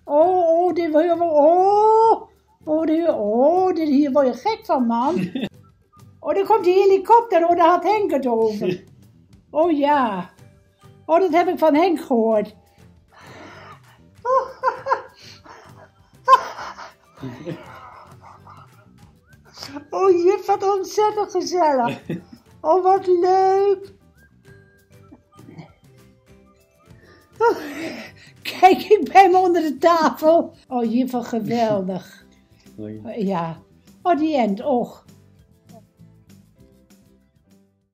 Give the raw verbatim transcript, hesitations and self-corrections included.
Oh, oh, dit wil je wel. Oh, oh, dit, oh, dit hier word je gek van, man. Oh, daar komt die helikopter. Oh, daar had Henk het over. Oh ja. Oh, dat heb ik van Henk gehoord. Oh, juf, wat ontzettend gezellig. Oh, wat leuk. Oh, kijk, ik ben onder de tafel. Oh, juf, wat geweldig. Ja. Oh, die end, och.